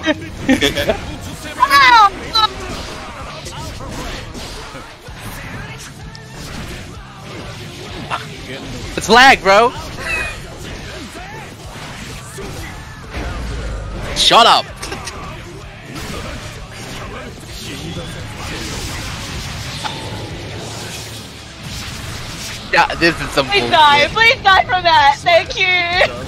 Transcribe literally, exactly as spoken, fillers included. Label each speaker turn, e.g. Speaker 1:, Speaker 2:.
Speaker 1: It's lag, bro. Shut up. Yeah, this is some
Speaker 2: Please
Speaker 1: bullshit.
Speaker 2: die, please die from that, thank you!